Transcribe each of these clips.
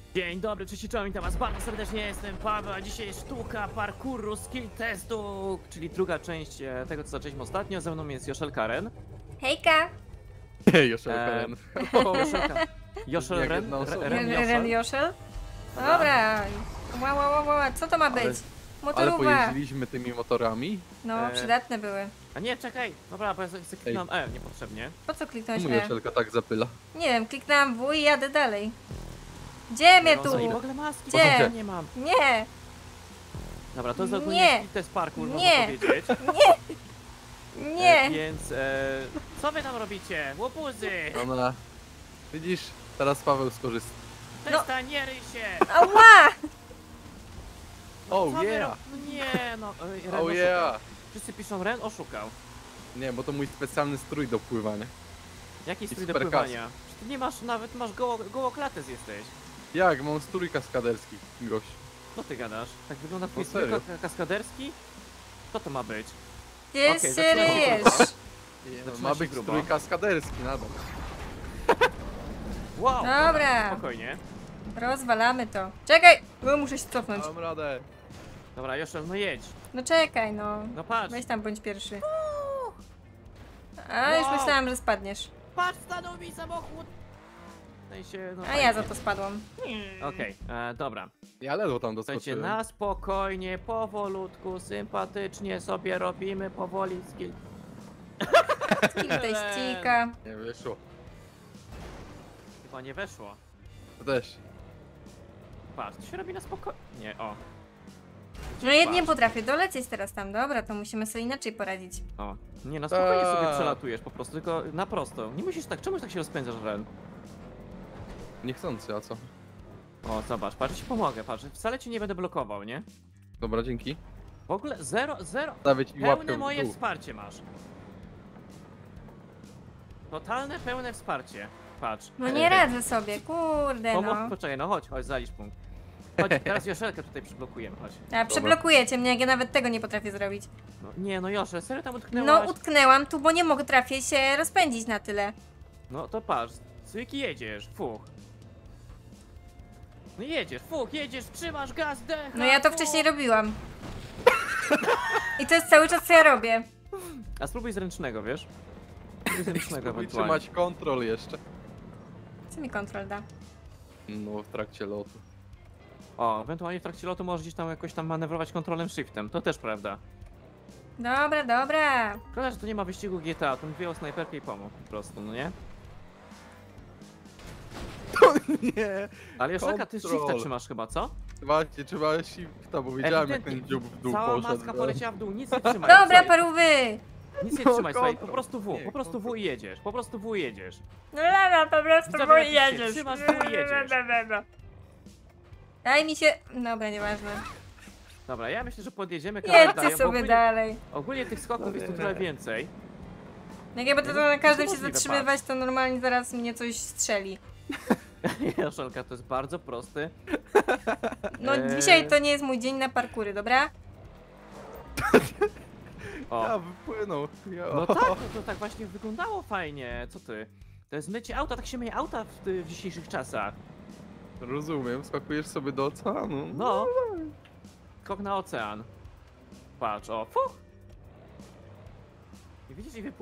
Dzień dobry, cześć, witam was bardzo serdecznie, jestem Paweł, a dzisiaj sztuka parkouru skill testu, czyli druga część tego, co zaczęliśmy ostatnio. Ze mną jest Joszel Karen. Hejka! Hej, Joszel Karen. Joszel Ren Joszel? Dobra. Ła, co to ma być? Ale Motorówka. pojeździliśmy tymi motorami? No, przydatne były. A nie, czekaj, dobra, bo ja sobie kliknąłem niepotrzebnie. Po co kliknąłeś Czemu Joszelka tak zapyla? Nie wiem, kliknęłam W i jadę dalej. Gdzie mnie tu? I w ogóle maski, Gdzie? nie mam. Nie! Dobra, to jest Nie. ogólnie skill test parkour, można Nie. powiedzieć. Nie! Więc, co wy tam robicie? Łobuzy! Ona... Widzisz? Teraz Paweł skorzysta. Przestań, nie ryj się! Ała! Co Oh wy yeah! No nie, no, Ren Oh oszukał. yeah! Wszyscy piszą, Ren oszukał. Nie, bo to mój specjalny strój do pływania. Jaki strój do super pływania? Ty nie masz, nawet masz gołoklates jesteś. Jak? Mam strój kaskaderski, gość. Co ty gadasz? Tak wygląda twój No strój serio? kaskaderski? Co to ma być? Gdzie Okej, się zaczynamy ryjesz? grubo. Ma się być grubo. strój kaskaderski nadal. Wow! Dobra. Spokojnie. Rozwalamy to. Czekaj! Bo muszę się cofnąć. Mam radę. Dobra, Joszel, no jedź. No czekaj, no. No patrz. Weź tam bądź pierwszy. A, już Wow. myślałam, że spadniesz. Patrz, stanął mi samochód! W sensie, no A ja za to spadłam. Okej, dobra. Ja ledwo tam Słuchajcie, doskoczyłem. na spokojnie, powolutku, sympatycznie sobie robimy powoli skill. Skill teścika. Nie wyszło. Chyba nie weszło. To też. Patrz, to się robi na spokojnie. Nie, o. No ja nie Patrz. potrafię dolecieć teraz tam, dobra, to musimy sobie inaczej poradzić. O, nie, na spokojnie sobie Tak. przelatujesz po prostu, tylko na prosto. Nie musisz tak, czemuś tak się rozpędzasz, Ren? Niechcący, a co? O, zobacz, patrz, ci pomogę, patrz, wcale cię nie będę blokował, nie? Dobra, dzięki. W ogóle zero, Stawię ci łapkę pełne w moje dół. wsparcie masz. Totalne, pełne wsparcie. Patrz. No nie radzę sobie, kurde no. Poczekaj, no chodź, zalicz punkt. Chodź, teraz Joszelkę tutaj przyblokujemy, chodź. A przeblokujecie mnie, jak ja nawet tego nie potrafię zrobić. No, nie, no Joszel, serio tam No utknęłaś? utknęłam tu, bo nie mogę trafię się rozpędzić na tyle. No to patrz, Cyki jedziesz, fuch. No jedziesz, trzymasz gaz, dech. No ja to wcześniej robiłam. I to jest cały czas co ja robię. A spróbuj z ręcznego, wiesz? Spróbuj z ręcznego Spróbuj ewentualnie. trzymać kontrol jeszcze. Co mi kontrol da? No, w trakcie lotu. O, ewentualnie w trakcie lotu możesz gdzieś tam jakoś tam manewrować kontrolem shiftem, to też prawda. Dobra, dobra. Szkoda, że tu nie ma wyścigu GTA, to bym wyjął snajperkę i pomógł po prostu, no nie? Nie! Ale Joszelka, ty Kontrol. shifta trzymasz chyba, co? Właśnie, trzeba shifta, bo wiedziałem jak Ewidentnie, ten dziób w dół cała poszedł. maska poleciała w dół, nic nie trzymaj. Dobra, słuchaj, parówy. nic nie No, trzymaj, słuchaj, po kontrol. prostu W, Nie, po prostu W kontrol. i jedziesz, po prostu W i jedziesz. No dobra, po prostu Widzowie, bo jak się jedziesz. trzymasz, bo jedziesz. Daj mi się... Dobra, nieważne. Dobra, ja myślę, że podjedziemy kawałek Jedźcie dalej, bo sobie dalej. ogólnie tych skoków jest tu trochę więcej. Jak ja będę to na każdym się Możliwe, zatrzymywać, to normalnie zaraz mnie coś strzeli. Joszelka, to jest bardzo prosty. No Eee. dzisiaj to nie jest mój dzień na parkury, dobra? O, Ja wypłynął. Ja... no tak, no to tak właśnie wyglądało fajnie, co ty? To jest mycie auta, tak się myje auta w dzisiejszych czasach. Rozumiem, skakujesz sobie do oceanu. No. Skok na ocean. Patrz, o, fuch! I widzisz, i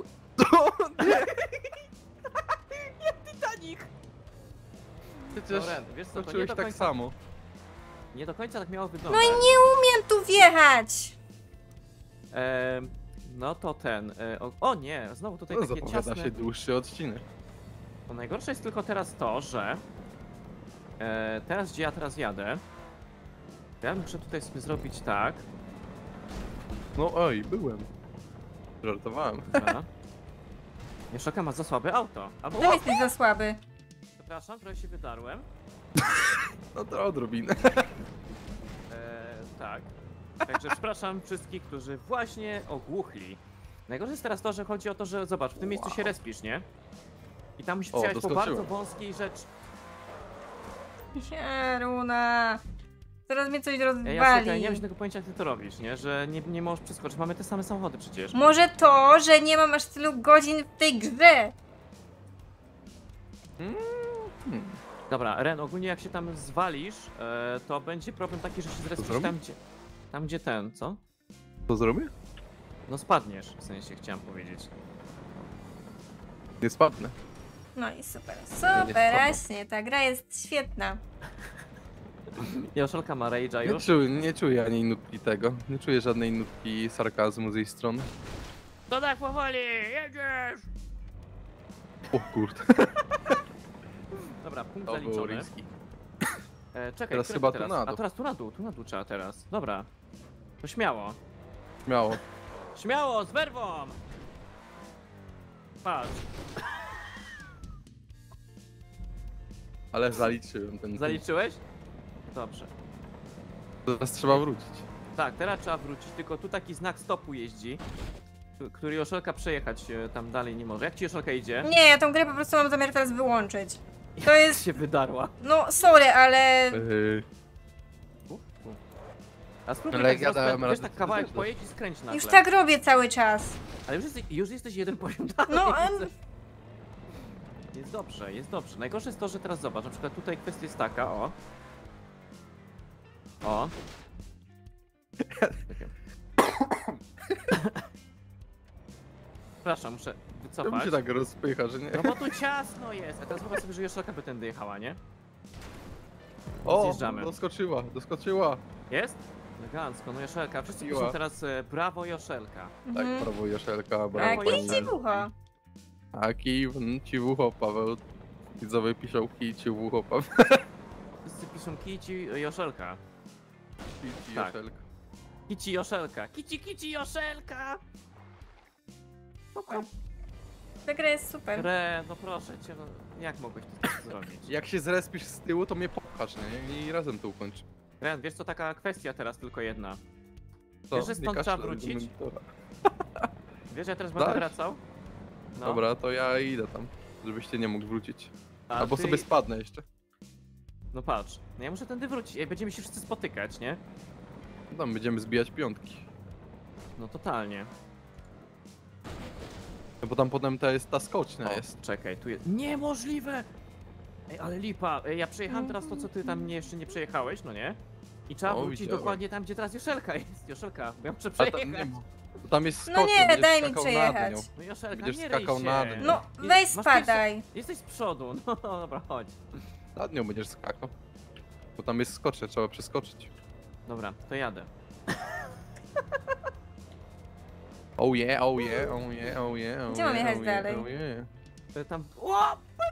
Jak Titanic! Przecież Ren, wiesz co, to nie skoczyłeś do tak końca, samo. nie do końca tak miało No wyglądać. i nie umiem tu wjechać! No to ten, o nie, znowu tutaj No, takie zapowiada ciasne. się dłuższy odcinek. To najgorsze jest tylko teraz to, że teraz gdzie ja teraz jadę, ja muszę tutaj sobie zrobić tak. No oj, byłem. Żartowałem. Dobra. Joszelka ma za słabe auto. Albo, No jesteś za słaby. przepraszam, trochę się wydarłem. No to odrobinę. Tak. Także przepraszam wszystkich, którzy właśnie ogłuchli. Najgorsze jest teraz to, że chodzi o to, że zobacz, w tym miejscu się respisz, nie? I tam musisz O, przejechać po bardzo doskoczyłem. wąskiej rzeczy. Sieruna. Zaraz mnie coś Ja rozwali. nie mam tego pojęcia, jak ty to robisz, nie? Że nie możesz przeskoczyć. Mamy te same samochody przecież. Może to, że nie mam aż tylu godzin w tej grze. Dobra, Ren, ogólnie jak się tam zwalisz, to będzie problem taki, że się zrespisz zrobię? tam gdzie ten, co? Co zrobię? No spadniesz, w sensie chciałem powiedzieć. Nie spadnę. No i super. nie Super, spadam. właśnie, ta gra jest świetna. Joszelka ma rage'a już. Nie czuję ani nutki tego. Nie czuję żadnej nutki sarkazmu z jej strony. To tak powoli, jedziesz! O kurde. Dobra, punkt To było zaliczony. riski. Czekaj, Teraz które chyba teraz? tu na dół. A teraz tu na dół trzeba teraz. Dobra. To śmiało. Śmiało. Śmiało, z werwą! Patrz, Ale zaliczyłem ten. zaliczyłeś? Dobrze. Teraz trzeba wrócić. Tak, teraz trzeba wrócić, tylko tu taki znak stopu jeździ, który Joszelka przejechać tam dalej nie może. Jak ci Joszelka idzie? Nie, ja tą grę po prostu mam zamiar teraz wyłączyć. To jest... się wydarła. No, sorry, ale... A spróbuj Ale tak ja dałem wiesz, radę tak to kawałek też pojedź i skręć nagle. Już tak robię cały czas. Ale już jesteś jeden poziom dalej. No, widzę. Jest dobrze, jest dobrze. Najgorsze jest to, że teraz zobacz, na przykład tutaj kwestia jest taka, o. O. Przepraszam, muszę Czemu wycofać. się tak rozpycha, że nie? No bo tu ciasno jest, a teraz wyobraź sobie, że Joszelka by tędy jechała, nie? O, Zjeżdżamy. doskoczyła. Jest? Elegancko, no Joszelka, wszyscy Miła. piszą teraz brawo Joszelka. Tak, Mhm. brawo Joszelka, A brawo kij kij ci w ucho. A kij ci w ucho, Paweł. Widzowie piszą kij ci w ucho, Paweł. Wszyscy piszą kici Joszelka. Kij ci Tak. Joszelka. Kici Joszelka. Kici Joszelka! Spoko. Ta gra jest super. Re, no proszę cię, no jak mogłeś to tak zrobić? Jak się zrespisz z tyłu, to mnie popchasz, nie? I razem to ukończy. Ren, wiesz co, taka kwestia teraz tylko jedna. Co? Wiesz, że Nie stąd kaszlę, trzeba wrócić? argumentora. Wiesz, ja teraz będę Tak? wracał? No. Dobra, to ja idę tam, żebyś ty nie mógł wrócić. A Albo ty- sobie spadnę jeszcze. No patrz, no ja muszę tędy wrócić, ej, będziemy się wszyscy spotykać, nie? Tam będziemy zbijać piątki. No totalnie. No bo tam potem ta skocznia O, jest. czekaj, tu jest... Niemożliwe! Ej, ale lipa, ej, ja przejechałem teraz to, co ty tam mnie jeszcze nie przejechałeś, no nie? I trzeba O, wrócić widziałem. dokładnie tam, gdzie teraz Joszelka jest. Joszelka, bo ja muszę A przejechać. tam jest skocznia, No nie, będziesz daj mi skakał przejechać. nad nią. No Joszelka, Będziesz nie ryj skakał się. nad nią. No, Nie- weź masz spadaj. pierwsze- Jesteś z przodu, no dobra, chodź. Nad nią będziesz skakał. Bo tam jest skocznia, trzeba przeskoczyć. Dobra, to jadę. Oh yeah, oh yeah, oh yeah, oh yeah, oh Gdzie mam yeah, jechać oh yeah, dalej? oh yeah. Tam... O!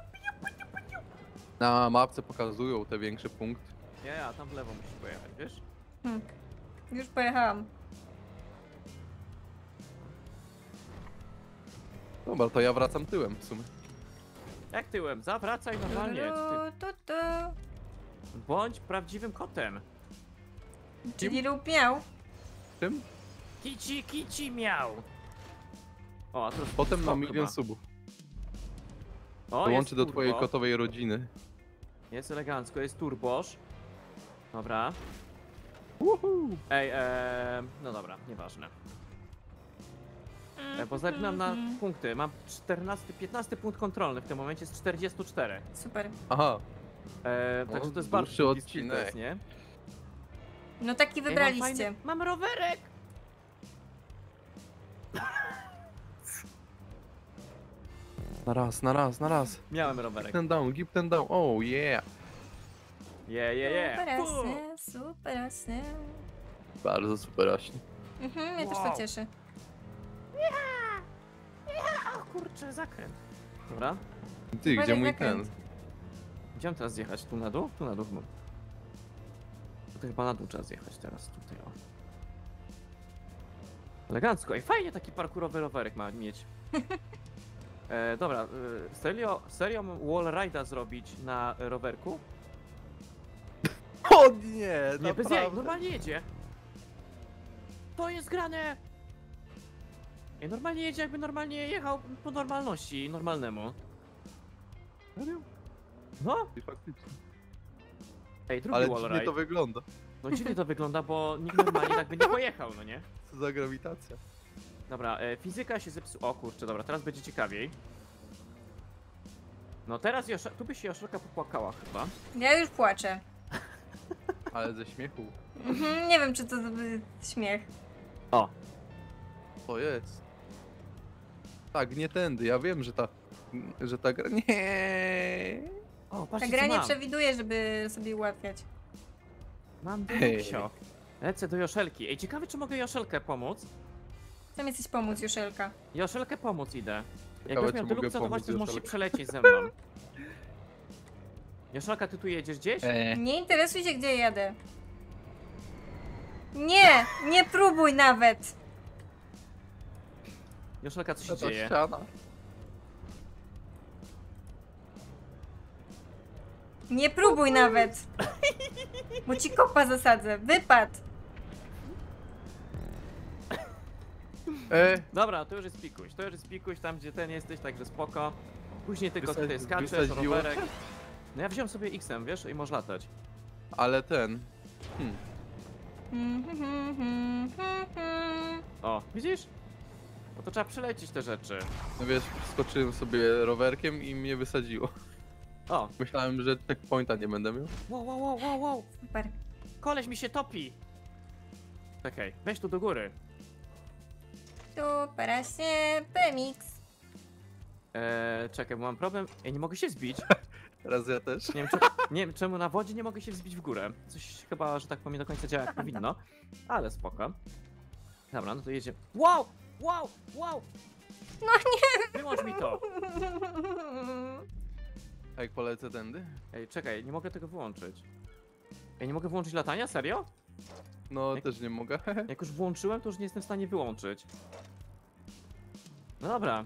Na mapce pokazują te większe punkty. Ja, tam w lewo musisz pojechać, wiesz? Już pojechałam. Dobra, to ja wracam tyłem w sumie. Jak tyłem? Zawracaj normalnie. Tu. Bądź prawdziwym kotem. Czyli lub miał. Tym? Kici miał. O, a teraz Potem skok mam milion chyba. subów. O, Dołączę jest do turbo. twojej kotowej rodziny. Jest elegancko, jest turbosz. Dobra. Woohoo! Ej, no dobra, nieważne. Bo zaglądam na punkty. Mam 15 punkt kontrolny w tym momencie jest 44. Super. Aha, Także to jest dłuższy bardzo szybki odcinek. skill test, nie? No taki Ej, mam wybraliście. fajny- Mam rowerek! na raz. Miałem rowerek. Keep ten down, oh yeah. Yeah. Fu! Super, super. Bardzo super aśnie. Mnie też Wow. to cieszy. O kurczę, zakręt. Dobra. Ty, Uważaj, gdzie mój zakręt. ten? Gdzie mam teraz zjechać? Tu na dół? Tu na dół. To chyba na dół trzeba zjechać teraz tutaj, o. Elegancko. Ej, fajnie taki parkurowy rowerek ma mieć. Dobra, serio mam wall ride'a zrobić na rowerku? O nie, Nie, bez jaj, naprawdę. normalnie jedzie. To jest grane! Ej, normalnie jedzie, jakby normalnie jechał po normalności, normalnemu. Serio? No, I faktycznie. ej, drugi Ale wall dziwnie ride. to wygląda. No dziwnie to wygląda, bo nikt normalnie tak by nie pojechał, no nie? Co za grawitacja. Dobra, fizyka się zepsuła. O kurczę, dobra, teraz będzie ciekawiej. No teraz tu by się Joszelka popłakała chyba. Ja już płaczę. Ale ze śmiechu. Nie wiem, czy to dobry śmiech. O, To jest. Tak, nie tędy. Ja wiem, że ta gra... Nie. o, Ta patrzcie gra co nie mam. przewiduje, żeby sobie ułatwiać. Mam deluxio. Lecę do Joszelki. Ej, ciekawe czy mogę Joszelkę pomóc? Chcę jesteś pomóc, Joszelka. Joszelkę pomóc idę. Jak Ciekawe, już miał czy mogę deluxe, to pomóc właśnie możesz się Joszelce. przelecieć ze mną. Joszelka, ty tu jedziesz gdzieś? Nie interesuj się, gdzie jadę. Nie! Nie próbuj nawet! Joszelka, co się To dzieje? ściana. Nie próbuj nawet! Bo ci kopa zasadzę. Wypad! Dobra, to już jest pikuś. To już jest pikuś tam, gdzie ten jesteś, także spoko. Później tylko Wysadzi- tutaj skaczesz, wysadziło rowerek. cię? No ja wziąłem sobie X-em, wiesz, i możesz latać. Ale ten... O, widzisz? No to trzeba przelecieć te rzeczy. No wiesz, skoczyłem sobie rowerkiem i mnie wysadziło. O, Myślałem, że checkpointa nie będę miał. wow. Super. Koleś mi się topi. Czekaj, weź tu do góry. Super, się PMX. Czekaj, bo mam problem. Ja nie mogę się zbić. Teraz ja też. Nie wiem czemu na wodzie nie mogę się wzbić w górę. Coś chyba, że tak powiem, nie do końca działa jak powinno. Ale spoko. Dobra, no to jedzie. Wow! No nie! Wyłącz mi to! A jak polecę tędy? Ej, czekaj, nie mogę tego wyłączyć. Ej, nie mogę włączyć latania? Serio? No, Jak- też nie mogę. Jak już włączyłem, to już nie jestem w stanie wyłączyć. No dobra.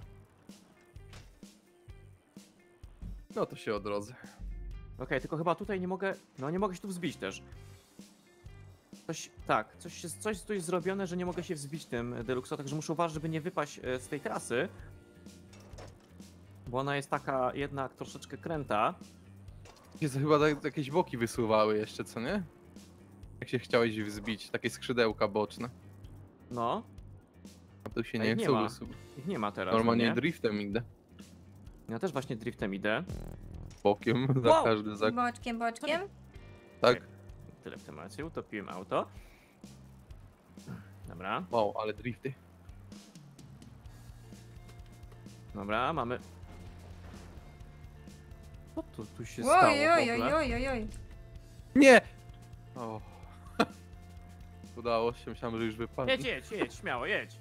No to się odrodzę. Okej, tylko chyba tutaj nie mogę. No nie mogę się tu wzbić też. Coś tu jest zrobione, że nie mogę się wzbić tym Deluxo, także muszę uważać, żeby nie wypaść z tej trasy. Bo ona jest taka jednak troszeczkę kręta. Się chyba jakieś boki wysuwały jeszcze, co nie? Jak się chciałeś wzbić, takie skrzydełka boczne. No, A tu się Ej, nie nie chcą ma. wysuwać. ich nie ma teraz. Normalnie no nie? driftem idę. Ja też właśnie driftem idę. Bokiem, za Wow! każdy zak. Boczkiem. Tak? Tyle w temacie, utopiłem auto. Dobra, Wow, ale drifty. dobra, mamy. Co tu się stało w ogóle? Oj. Nie! O. Udało się, myślałem, że już wypadł. Jedź, śmiało, jedź.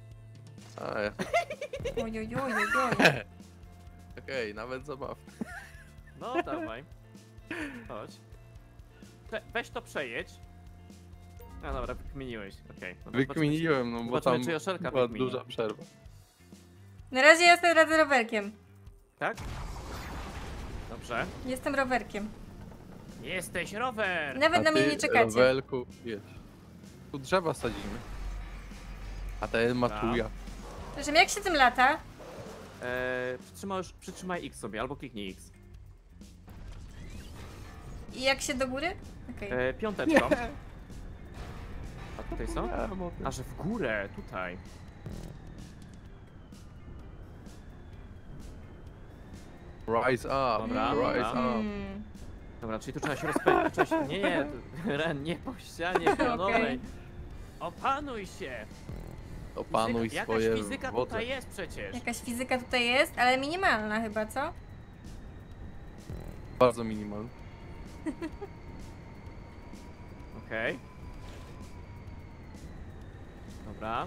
Oj. Okej, nawet zabaw. No, dawaj. Chodź. Weź to przejedź. No dobra, wykminiłeś, okej. No to Wykminiłem, no bo zobaczymy, tam czy Joszelka była wykmini. duża przerwa. Na razie jestem radzę rowerkiem. Tak? Dobrze. Jestem rowerkiem. Jesteś rower! Nawet na mnie nie czekacie. Rowerku, jedź. Tu drzewa sadzimy. A ten matuja. Przepraszam, jak się tym lata? Przytrzymaj X sobie, albo kliknij X. I jak się do góry? Okej. Piąteczką. A tutaj są? Ja mogę. A że w górę, tutaj. Rise up, Dobra, rise dobra. up. Dobra, czyli tu trzeba się rozpędzić. Nie, Ren, nie po ścianie pionowej. Okej. Opanuj się! Opanuj Jakaś swoje fizyka wodze. tutaj jest przecież. Jakaś fizyka tutaj jest, ale minimalna chyba, co? Bardzo minimalny. Okej. Dobra.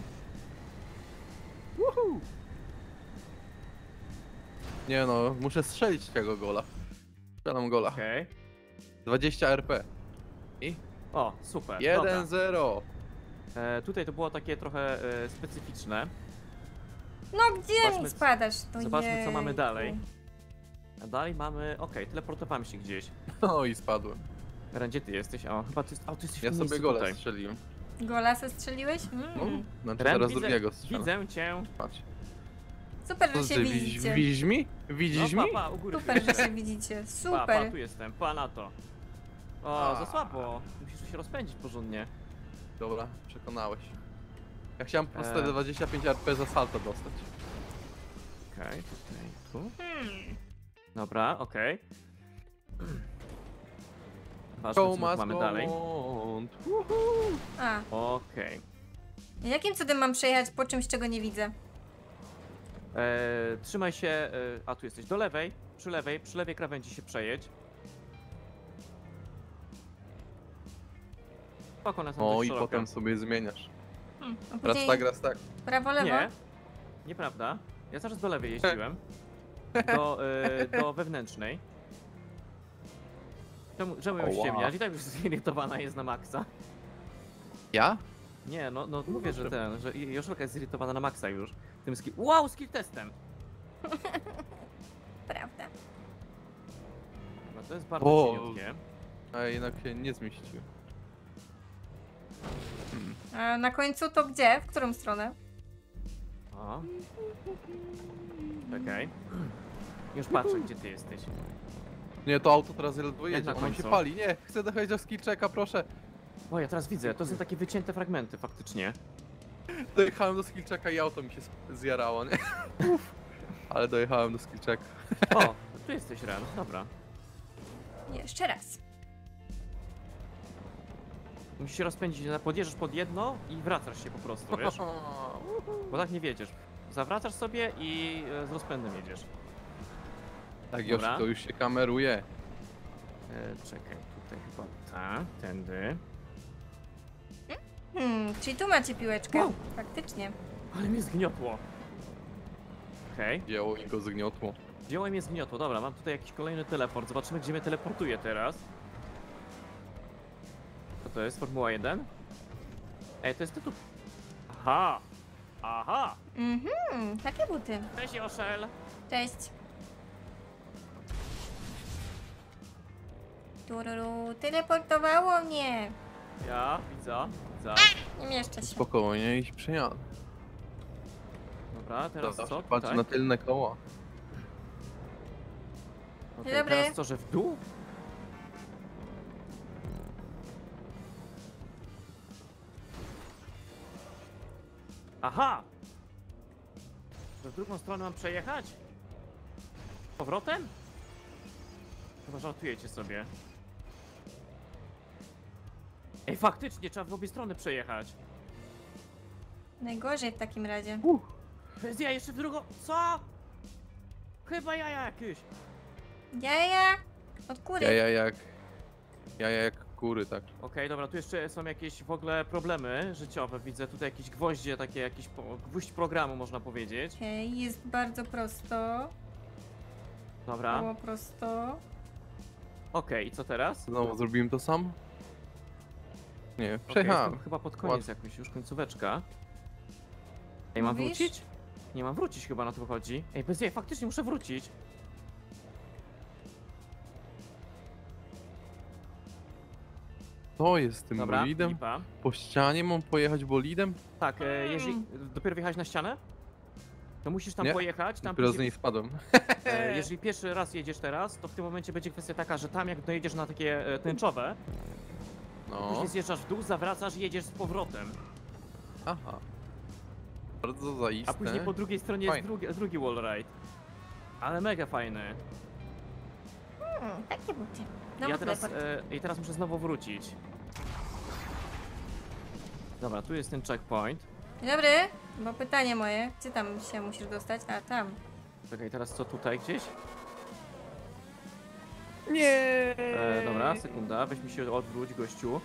Nie no, muszę strzelić tego gola. Strzelam gola. Okej. 20 RP. O, super. Dobra. 1-0. Tutaj to było takie trochę specyficzne. No gdzie Zobaczmy, mi spadasz? To zobaczmy, co mamy jejku. dalej. A dalej mamy. Okej, teleportowałem się gdzieś. No i spadłem. Ren, gdzie ty jesteś? O, chyba ty, ty jesteś w Ja tym sobie miejscu gola tutaj. strzeliłem. Gola se strzeliłeś? No, znaczy Ren, teraz widzę, drugiego strzelam. widzę cię. Patrz. Super, Co że się ty widzicie. widzisz mi? Widzisz No, mi? pa, u góry. Super, że się widzicie. Pa, Super. tu jestem, pa na to. O, A. za słabo. Musisz się rozpędzić porządnie. Dobra, przekonałeś. Ja chciałem po prostu E. 25 RP za salto dostać. Okej, tutaj, tu. Dobra, okej. Zobaczmy, Show co my must mamy go dalej. on. A, Okej. jakim cudem mam przejechać po czymś, czego nie widzę? Trzymaj się, a tu jesteś, do lewej, przy lewej krawędzi się przejedź. Spoko, one są O, dość i szerokie. potem sobie zmieniasz. A Raz później tak, raz tak. prawo, lewo? Nie, nieprawda. Ja zaraz do lewej jeździłem. Do wewnętrznej. Czemu ją O, wow. ściemniać? I tak już zirytowana jest na maksa. Ja? Nie, no mówię, że Joszelka jest zirytowana na maksa już. Tym skill... Wow, skill testem! Prawda. No to jest bardzo O. cieniutkie. A jednak się nie zmieścił. A na końcu to gdzie? W którą stronę? O. Czekaj. Już patrzę, gdzie ty jesteś. Nie, to auto teraz ledwo Jak jedzie, na ono się końcu? pali. Nie, chcę dojechać do skillchecka, proszę. O, ja teraz widzę, to są takie wycięte fragmenty faktycznie. Dojechałem do skillchecka i auto mi się zjarało, nie? Uf. Ale dojechałem do skillchecka. O, tu jesteś, Ren, dobra. Jeszcze raz. Musisz się rozpędzić, podjeżdżasz pod jedno i wracasz się po prostu, wiesz? Bo tak nie wiedziesz. Zawracasz sobie i z rozpędem jedziesz. Tak, Dobra. Joszko, już się kameruje. Czekaj, tutaj chyba tędy. Czyli tu macie piłeczkę. Wow. Faktycznie. Ale mnie zgniotło. Okej. Dzieło i go zgniotło. Wziąłem mnie zgniotło. Dobra, mam tutaj jakiś kolejny teleport. Zobaczymy, gdzie mnie teleportuje teraz. Co to jest? Formuła 1? Ej, to jest tytuł. Aha! Aha! Takie buty. Cześć, Joszel! Cześć. Tururu, teleportowało mnie. Ja, widzę. Nie mieszczę się. Spokojnie i przejadę. Dobra, teraz co? Patrz Tutaj? na tylne koła. Okej, Dobry. teraz co, że w dół? Aha! To w drugą stronę mam przejechać? Powrotem? Chyba żartujecie sobie. Ej, faktycznie, trzeba w obie strony przejechać. Najgorzej w takim razie. Bez ja jeszcze w drugą... Co? Chyba jaja jakieś. Jaja od kury. Jaja jak kury, tak. Okej, dobra, tu jeszcze są jakieś w ogóle problemy życiowe. Widzę tutaj jakieś gwoździe, takie jakiś gwóźdź programu, można powiedzieć. Okej, jest bardzo prosto. Dobra. Było prosto. Okej, i co teraz? Znowu zrobiłem to sam? Nie, Okej, przejechałem. jestem chyba pod koniec jakoś, już końcóweczka. Ej, mam Mówisz? wrócić? Nie mam wrócić chyba, na to wychodzi. Ej, bez jej, faktycznie muszę wrócić. To jest z tym Dobra, bolidem? lipa. Po ścianie mam pojechać bolidem? Tak, jeżeli dopiero wjechałeś na ścianę, to musisz tam Nie, pojechać. Tam Dopiero z później, niej spadłem. jeżeli pierwszy raz jedziesz teraz, to w tym momencie będzie kwestia taka, że tam jak dojedziesz na takie tęczowe, No, później zjeżdżasz w dół, zawracasz i jedziesz z powrotem. aha. Bardzo zaiste. A później po drugiej stronie jest Fajne. drugi wallride. Ale mega fajny. Takie buty. No Ja teraz, I teraz muszę znowu wrócić. Dobra, tu jest ten checkpoint. Dzień dobry, bo pytanie moje. Gdzie tam się musisz dostać? A, tam. Czekaj, teraz co tutaj gdzieś? Nie. Dobra, sekunda, weź mi się odwróć, gościu.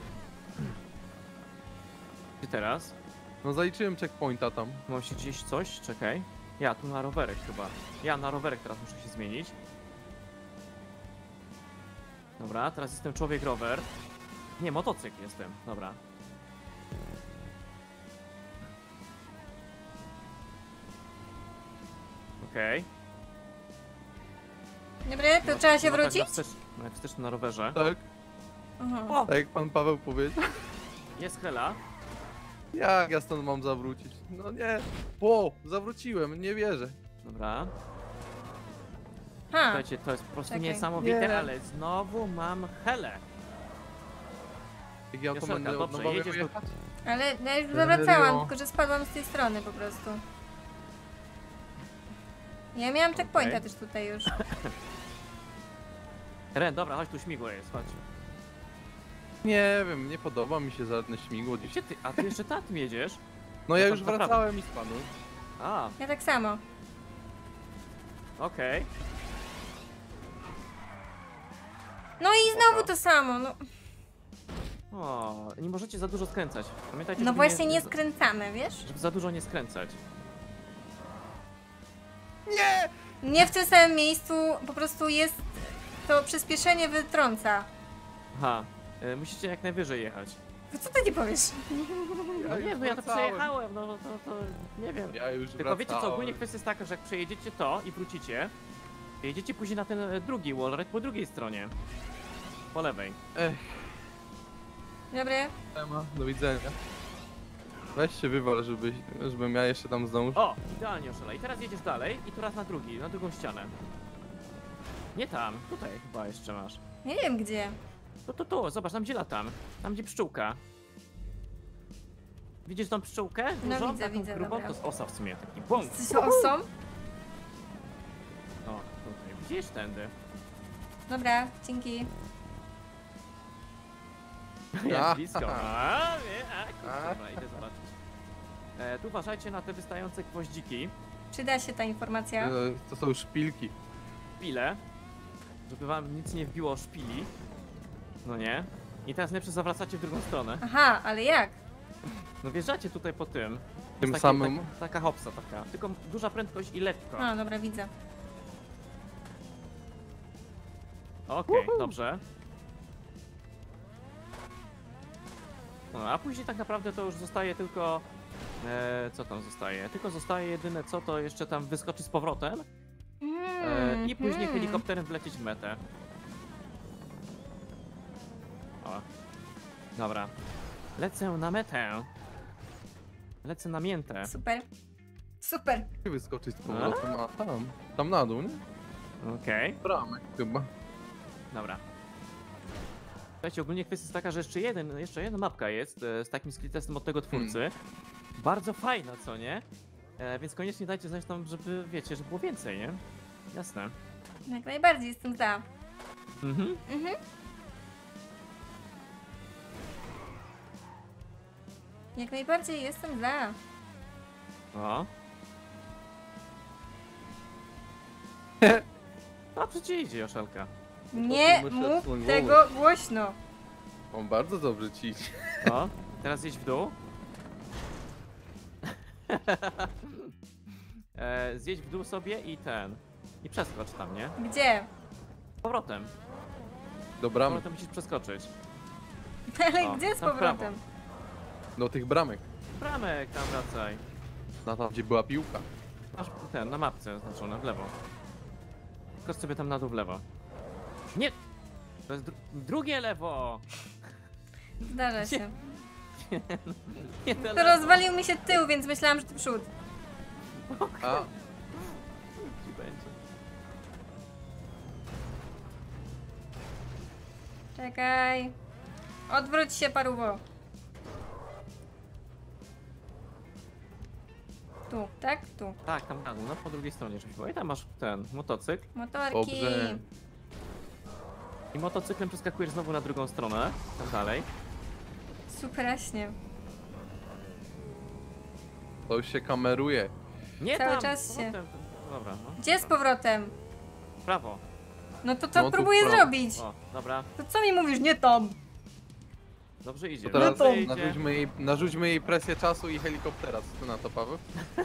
Gdzie teraz? No zaliczyłem checkpointa tam. Mam się gdzieś coś? Czekaj. Ja, tu na rowerek chyba. Ja na rowerek teraz muszę się zmienić. Dobra, teraz jestem człowiek rower. Nie, motocykl jestem, dobra. Okej. Dobry, to trzeba się No tak, wrócić? jak wsteczny na rowerze. Tak, Aha. O! tak jak pan Paweł powiedział. Jest Hela. Jak ja stąd mam zawrócić? No nie. O, zawróciłem, nie wierzę. Dobra. Ha, Słuchajcie, to jest po prostu Czekaj. niesamowite, Nie. ale znowu mam Helę. Jak ja to Joszelka, będę od dobrze, nowa jedziesz do- jechać? ale ja już Serio? zawracałam, tylko że spadłam z tej strony po prostu. Ja miałam checkpointa Okej. też tutaj już. Ren, dobra, chodź tu, śmigło jest, chodź. Nie wiem, nie podoba mi się żadne śmigło Gdzie dzisiaj. ty? A ty jeszcze tam jedziesz? No ja to już naprawdę. wracałem i spadł. A, Ja tak samo. okej. No i Dobra. znowu to samo, no. O, nie możecie za dużo skręcać. Pamiętajcie, No żeby właśnie nie skręcamy, wiesz? żeby za dużo nie skręcać. Nie! Nie w tym samym miejscu, po prostu jest to przyspieszenie wytrąca. Aha, musicie jak najwyżej jechać. No co ty nie powiesz? No nie, no ja to wracałem. przejechałem, no to nie wiem. Ja już Tylko wiecie co, wracałem. ogólnie kwestia jest taka, że jak przejedziecie to i wrócicie, jedziecie później na ten drugi wallride po drugiej stronie. Po lewej. Ech, Dobre? Ema, do widzenia. Weź się wywal, żebym ja jeszcze tam zdążył. O, idealnie Oszala. I teraz jedziesz dalej i tu raz na drugą ścianę. Nie tam, tutaj chyba jeszcze masz. Nie wiem gdzie. Tu, zobacz, tam gdzie latam. Tam gdzie pszczółka. Widzisz tą pszczółkę? No Dużą, widzę, taką widzę, grubą? dobra. To jest osa w sumie, taki bąk. Jesteś osą? O, tutaj, widzisz tędy. Dobra, dzięki. Jak blisko. A, A. dobra, idę zobaczyć. Tu uważajcie na te wystające gwoździki. Przyda się ta informacja. To są szpilki. Szpile. Żeby wam nic nie wbiło szpili. No nie. I teraz najpierw zawracacie w drugą stronę. Aha, ale jak? No wjeżdżacie tutaj po tym. Tym Jest samym. taka hopsa taka. Tylko duża prędkość i lekko. A, dobra, widzę. Okej, dobrze. No, a później tak naprawdę to już zostaje tylko... co tam zostaje? Tylko zostaje jedyne co, to jeszcze tam wyskoczyć z powrotem i później helikopterem wlecieć w metę. O. Dobra. Lecę na metę. Lecę na miętę. Super. Super. Gdzie wyskoczyć z powrotem? A tam. Tam na dół, nie? Okej, Bramek chyba. dobra. Słuchajcie, ogólnie kwestia jest taka, że jeszcze jedna mapka jest z takim skill testem od tego twórcy. Bardzo fajna, co nie? Więc koniecznie dajcie znać tam, żeby, wiecie, żeby było więcej, nie? Jasne. Jak najbardziej jestem za. Mhm. Mhm. Jak najbardziej jestem za. O. Dobrze ci idzie, Joszelka. Nie muszę mów swój tego głos. głośno. On bardzo dobrze ci idzie. O, teraz jedź w dół. Zjedź w dół sobie i i przeskocz tam, nie? Gdzie? Powrotem. Do bram. Powrotem musisz przeskoczyć. Ale O, gdzie z tam w prawo. powrotem? Do tych bramek. Bramek, tam wracaj. Na tam, gdzie była piłka. Masz na mapce oznaczone, w lewo. Skocz sobie tam na dół w lewo. Nie! To jest drugie lewo! Zdarza się. Nie to To lewo. rozwalił mi się tył, więc myślałam, że to przód. A, Ci będzie. Czekaj. Odwróć się, paruwo. Tu, tak? Tu. Tak, tam na dół, no po drugiej stronie, żebyś była. I tam masz motocykl. Motorki. Dobrze. I motocyklem przeskakujesz znowu na drugą stronę. Tam dalej. Superaśnie. to już się kameruje. Nie Cały tam! czas z się- powrotem. Dobra, no. Gdzie z powrotem? W prawo. No to co No tu próbuję prawo. zrobić? O, dobra. To co mi mówisz? Nie tam. Dobrze idzie. To teraz dobrze idzie. narzućmy jej presję czasu i helikoptera. Co ty na to, Paweł?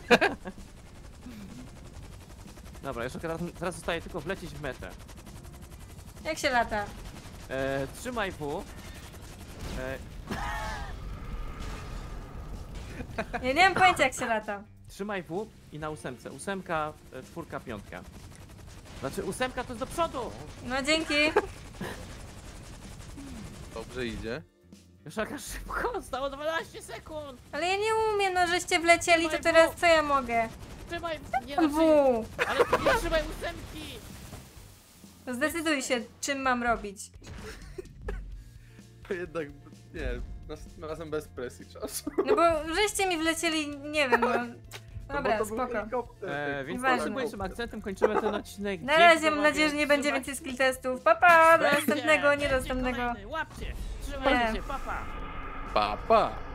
Dobra, jeszcze teraz zostaje tylko wlecieć w metę. Jak się lata? Trzymaj W. Ja nie mam pojęcia, jak się lata. Trzymaj W i na ósemce. Ósemka, czwórka, piątka. Znaczy ósemka to jest do przodu! No dzięki. Dobrze idzie. Joszelka, szybko! Zostało 12 sekund! Ale ja nie umiem, no żeście wlecieli, to teraz co ja mogę? Trzymaj! Nie W. znaczy, ale nie trzymaj ósemki! No zdecyduj się, czym mam robić. Jednak, nie, razem bez presji czasu. No bo żeście mi wlecieli, nie wiem, no. Dobra, bo to był spoko. helikopter. Więc Nieważne. następnym akcentem kończymy ten odcinek. Na razie Dzięki mam za nadzieję, że nie uwagę. będzie Trzymaj- więcej skill testów. Pa, do Będzie, następnego, będzie niedostępnego. kolejny. Łapcie! Trzymajcie Nie. się, papa! Pa, pa.